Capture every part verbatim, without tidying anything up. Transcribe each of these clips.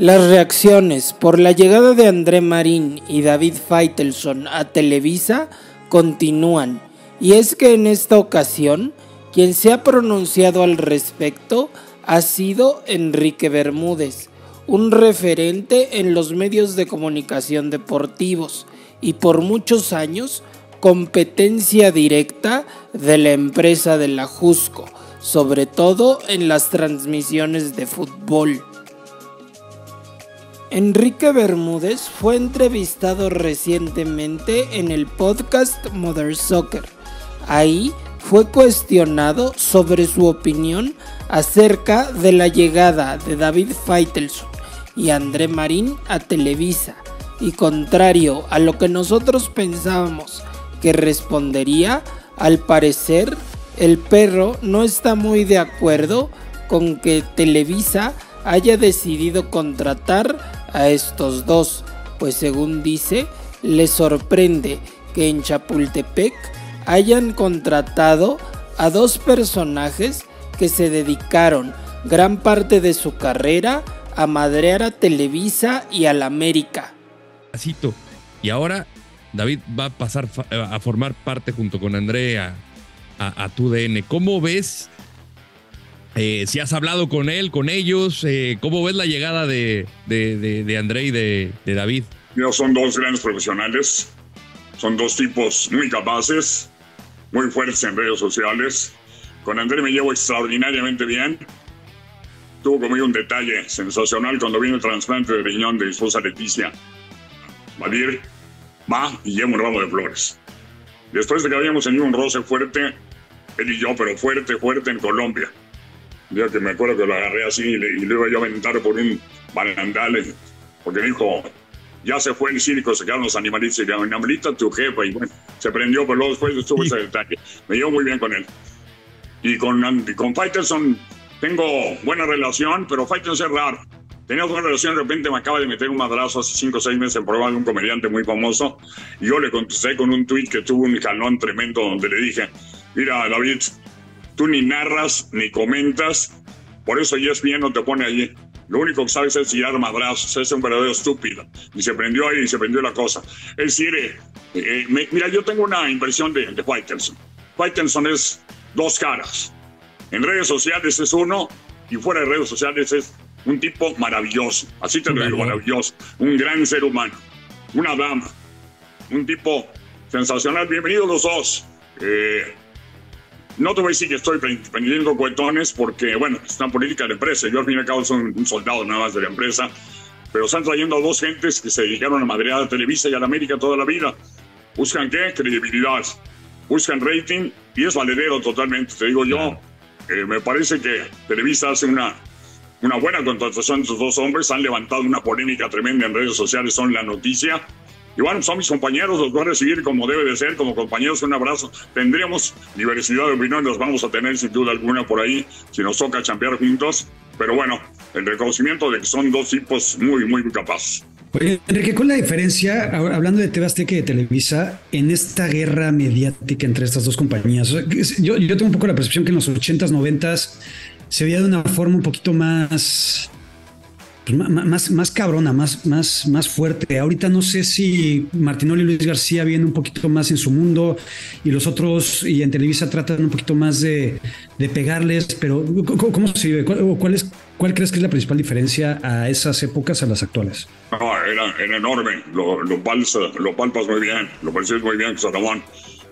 Las reacciones por la llegada de André Marín y David Faitelson a Televisa continúan, y es que en esta ocasión quien se ha pronunciado al respecto ha sido Enrique Bermúdez, un referente en los medios de comunicación deportivos y por muchos años competencia directa de la empresa de la Jusco, sobre todo en las transmisiones de fútbol. Enrique Bermúdez fue entrevistado recientemente en el podcast Mother Soccer. Ahí fue cuestionado sobre su opinión acerca de la llegada de David Faitelson y André Marín a Televisa, y contrario a lo que nosotros pensábamos que respondería, al parecer el perro no está muy de acuerdo con que Televisa haya decidido contratar a estos dos, pues según dice, le sorprende que en Chapultepec hayan contratado a dos personajes que se dedicaron gran parte de su carrera a madrear a Televisa y a la América. Y ahora David va a pasar a formar parte junto con Andrea a, a tu D N. ¿Cómo ves? Eh, si has hablado con él, con ellos, eh, ¿cómo ves la llegada de, de, de, de André y de, de David? Mira, son dos grandes profesionales, son dos tipos muy capaces, muy fuertes en redes sociales. Con André me llevo extraordinariamente bien. Tuvo conmigo un detalle sensacional cuando vino el trasplante de riñón de mi esposa Leticia. Vadir va y lleva un ramo de flores. Después de que habíamos tenido un roce fuerte, él y yo, pero fuerte, fuerte en Colombia. Yo que me acuerdo que lo agarré así y le, y le iba yo a aventar por un barandal, porque dijo, ya se fue el circo, se quedaron los animalitos, y dijeron, animalita tu jefa, y bueno, se prendió, pero luego después estuvo ese detalle. Me llevo muy bien con él. Y con, y con Faitelson tengo buena relación, pero Faitelson es raro. Teníamos buena relación, de repente me acaba de meter un madrazo hace cinco o seis meses en programa de un comediante muy famoso, y yo le contesté con un tuit que tuvo un jalón tremendo donde le dije, mira, David, tú ni narras, ni comentas, por eso E S P N no te pone allí. Lo único que sabes es tirar madrazos, es un verdadero estúpido. Y se prendió ahí y se prendió la cosa. Es decir, eh, eh, me, mira, yo tengo una impresión de, de Faitelson. Faitelson es dos caras. En redes sociales es uno, y fuera de redes sociales es un tipo maravilloso. Así te lo digo, maravilloso. Un gran ser humano. Una dama. Un tipo sensacional. Bienvenidos los dos. Eh... No te voy a decir que estoy prendiendo cuetones porque, bueno, es una política de la empresa. Yo al fin y al cabo soy un soldado nada más de la empresa. Pero están trayendo a dos gentes que se dedicaron a madrear a Televisa y a la América toda la vida. ¿Buscan qué? Credibilidad. Buscan rating y es valedero totalmente. Te digo yo, eh, me parece que Televisa hace una, una buena contratación de esos dos hombres. Han levantado una polémica tremenda en redes sociales, son la noticia. Y bueno, son mis compañeros, los voy a recibir como debe de ser, como compañeros, un abrazo. Tendremos diversidad de opiniones, los vamos a tener sin duda alguna por ahí, si nos toca chambear juntos. Pero bueno, el reconocimiento de que son dos tipos muy, muy capaces. Oye, Enrique, ¿cuál es la diferencia, hablando de T V Azteca y de Televisa, en esta guerra mediática entre estas dos compañías? O sea, yo, yo tengo un poco la percepción que en los ochentas, noventas se veía de una forma un poquito más... Pues más, más cabrona, más, más, más fuerte. Ahorita no sé si Martinoli y Luis García vienen un poquito más en su mundo y los otros y en Televisa tratan un poquito más de, de pegarles, pero ¿cómo, cómo se vive? ¿Cuál, cuál, es, ¿Cuál crees que es la principal diferencia a esas épocas a las actuales? No, era, era enorme. Lo, lo, palpas, lo palpas muy bien, lo percibes muy bien, José Ramón.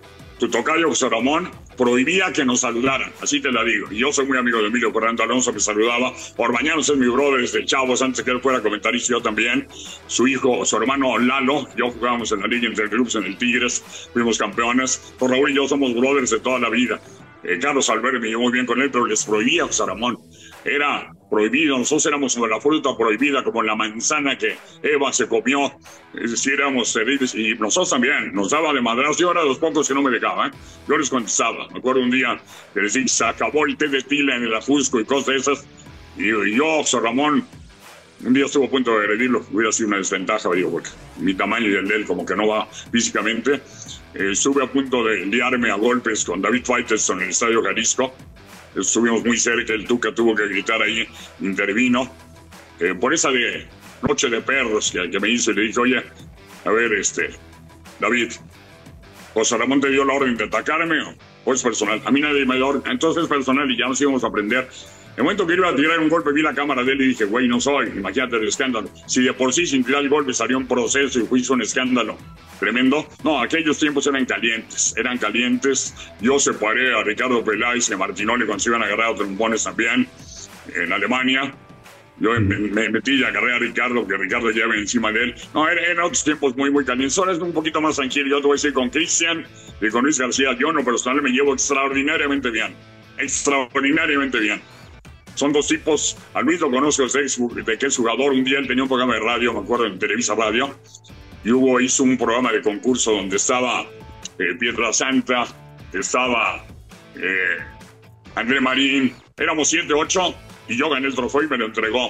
Tu tocayo, José Ramón, prohibía que nos saludaran, así te la digo. Y yo soy muy amigo de Emilio Fernando Alonso, que saludaba. Orbañanos es mi brother desde Chavos, antes que él fuera comentarista, yo también. Su hijo, su hermano Lalo, yo jugábamos en la Liga Interclubs en el Tigres, fuimos campeones. Pues Raúl y yo somos brothers de toda la vida. Eh, Carlos Alberto me llevó muy bien con él, pero les prohibía José Ramón. Era prohibido, nosotros éramos como la fruta prohibida, como la manzana que Eva se comió. Es decir, éramos terribles y nosotros también, nos daba de madrazo. Yo era de los pocos que no me dejaba, ¿eh? Yo les contestaba. Me acuerdo un día que les dije, se acabó el té de tila en el Ajusco y cosas de esas. Y, y yo, José Ramón, un día estuvo a punto de agredirlo, hubiera sido una desventaja, digo, porque mi tamaño y el de él como que no va físicamente. Eh, estuve a punto de liarme a golpes con David Faitelson en el Estadio Jalisco. Estuvimos muy cerca, el Tuca tuvo que gritar ahí, intervino. Eh, por esa de noche de perros que, que me hizo y le dije, oye, a ver, este, David, José Ramón te dio la orden de atacarme o es personal. A mí nadie me dio orden, entonces es personal y ya nos íbamos a aprender. El momento que iba a tirar un golpe, vi la cámara de él y dije, güey, no soy, imagínate el escándalo. Si de por sí sin tirar el golpe salió un proceso y juicio, un escándalo tremendo. No, aquellos tiempos eran calientes, eran calientes. Yo separé a Ricardo Peláez y a Martinoli cuando se iban a agarrar a trompones también en Alemania. Yo me, me metí y agarré a Ricardo, que Ricardo lleve encima de él. No, eran era otros tiempos muy, muy calientes. Ahora es un poquito más tranquilo. Yo te voy a decir, con Cristian y con Luis García, yo no personal me llevo extraordinariamente bien. Extraordinariamente bien. Son dos tipos. A Luis lo conozco de que es jugador. Un día él tenía un programa de radio, me acuerdo, en Televisa Radio. Y hubo, hizo un programa de concurso donde estaba eh, Piedra Santa, estaba eh, André Marín. Éramos siete, ocho. Y yo gané el trofeo y me lo entregó.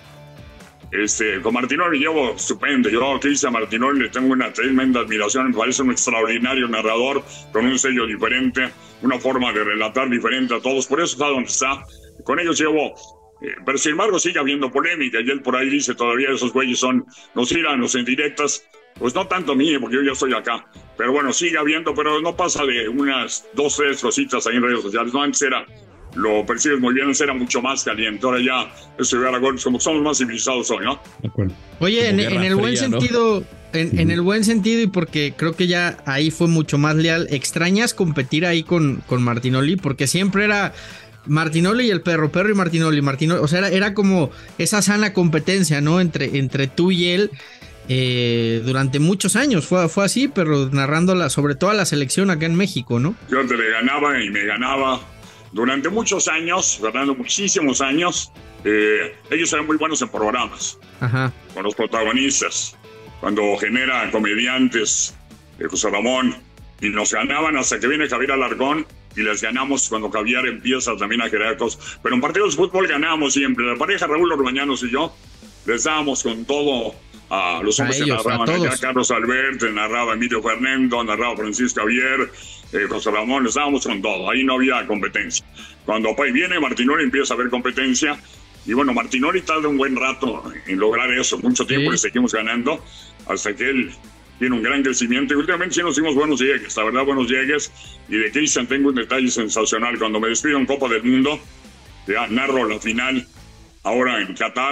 Este, con Martinoli llevo estupendo. Yo a Cristian Martinoli le tengo una tremenda admiración. Me parece un extraordinario narrador con un sello diferente, una forma de relatar diferente a todos. Por eso está donde está. Con ellos llevo... Eh, pero sin embargo sigue habiendo polémica. Y él por ahí dice todavía esos güeyes son... nos tiran los en directas. Pues no tanto a mí, porque yo ya estoy acá. Pero bueno, sigue habiendo, pero no pasa de unas dos, tres cositas ahí en redes sociales. No, antes era... lo percibes muy bien, antes era mucho más caliente. Ahora ya, eso de a goles, como somos más civilizados hoy, ¿no? De acuerdo. Oye, en, en el buen fría, sentido, ¿no? en, en el buen sentido, y porque creo que ya ahí fue mucho más leal, ¿extrañas competir ahí con, con Martinoli? Porque siempre era Martinoli y el perro, perro y Martinoli, Martinoli, o sea, era, era como esa sana competencia, ¿no? Entre, entre tú y él. Eh, durante muchos años fue, fue así, pero narrándola, sobre todo a la selección acá en México, ¿no? Yo te le ganaba y me ganaba. Durante muchos años, ganando muchísimos años, eh, ellos eran muy buenos en programas. Ajá. Con los protagonistas. Cuando genera comediantes, eh, José Ramón, y nos ganaban hasta que viene Javier Alarcón, y les ganamos cuando Javier empieza también a generar cosas. Pero en partidos de fútbol ganamos siempre. La pareja Raúl Orbañanos y yo les dábamos con todo a los hombres a que ellos, narraban. Ya Carlos Alberto, narraba Emilio Fernando, narraba Francisco Javier, eh, José Ramón, les dábamos con todo. Ahí no había competencia. Cuando pues, viene Martinoli empieza a haber competencia. Y bueno, Martinoli tarda un buen rato en lograr eso. Mucho tiempo sí. Le seguimos ganando hasta que él tiene un gran crecimiento. Y últimamente sí nos dimos buenos llegues, la verdad, buenos llegues. Y de Cristian tengo un detalle sensacional. Cuando me despido en Copa del Mundo, ya narro la final ahora en Qatar.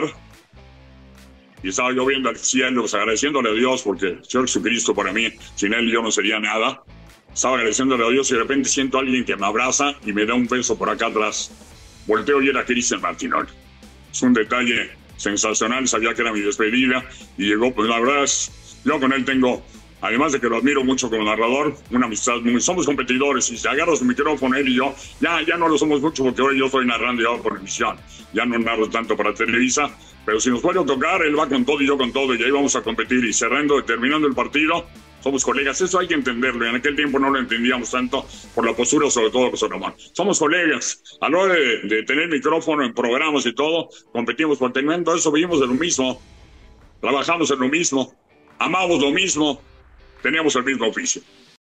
Y estaba yo viendo al cielo, pues, agradeciéndole a Dios, porque el Señor Jesucristo para mí, sin él yo no sería nada. Estaba agradeciéndole a Dios y de repente siento a alguien que me abraza y me da un beso por acá atrás. Volteo y era Cristian Martinoli. Es un detalle sensacional, sabía que era mi despedida y llegó, pues la verdad es, yo con él tengo, además de que lo admiro mucho como narrador, una amistad muy, somos competidores y si agarras el micrófono él y yo, ya, ya no lo somos mucho porque ahora yo estoy narrando ya por emisión, ya no narro tanto para Televisa. Pero si nos vuelve a tocar, él va con todo y yo con todo, y ahí vamos a competir. Y cerrando, terminando el partido, somos colegas. Eso hay que entenderlo. En aquel tiempo no lo entendíamos tanto por la postura, sobre todo de José Ramón. Somos colegas. A la hora de, de tener micrófono en programas y todo, competimos por tener todo eso, vivimos de lo mismo. Trabajamos en lo mismo. Amamos lo mismo. Teníamos el mismo oficio.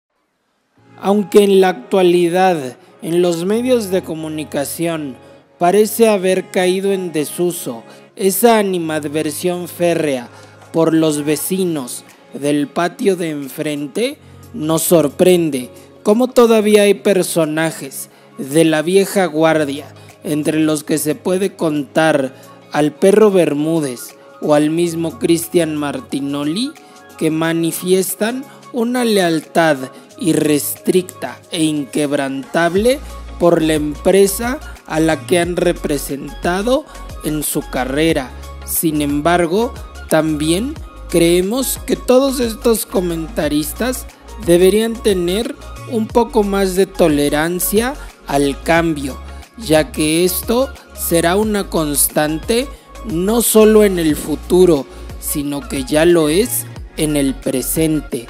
Aunque en la actualidad, en los medios de comunicación, parece haber caído en desuso esa animadversión férrea por los vecinos del patio de enfrente, nos sorprende cómo todavía hay personajes de la vieja guardia, entre los que se puede contar al perro Bermúdez o al mismo Cristian Martinoli, que manifiestan una lealtad irrestricta e inquebrantable por la empresa a la que han representado en su carrera. Sin embargo, también creemos que todos estos comentaristas deberían tener un poco más de tolerancia al cambio, ya que esto será una constante no solo en el futuro, sino que ya lo es en el presente.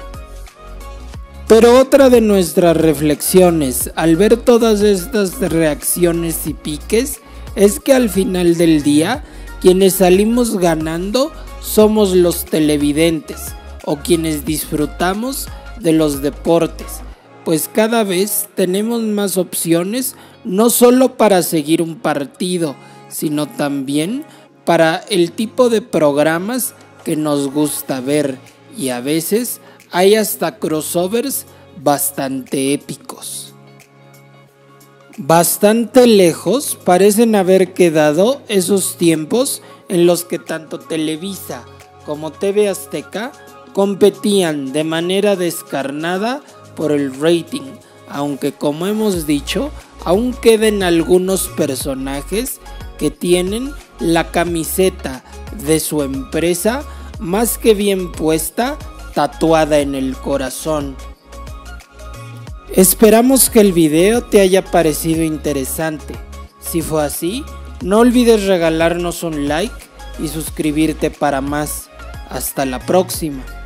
Pero otra de nuestras reflexiones al ver todas estas reacciones y piques es que al final del día quienes salimos ganando somos los televidentes o quienes disfrutamos de los deportes, pues cada vez tenemos más opciones no solo para seguir un partido, sino también para el tipo de programas que nos gusta ver, y a veces hay hasta crossovers bastante épicos. Bastante lejos parecen haber quedado esos tiempos en los que tanto Televisa como T V Azteca competían de manera descarnada por el rating, aunque como hemos dicho, aún queden algunos personajes que tienen la camiseta de su empresa más que bien puesta, tatuada en el corazón. Esperamos que el video te haya parecido interesante. Si fue así, no olvides regalarnos un like y suscribirte para más. Hasta la próxima.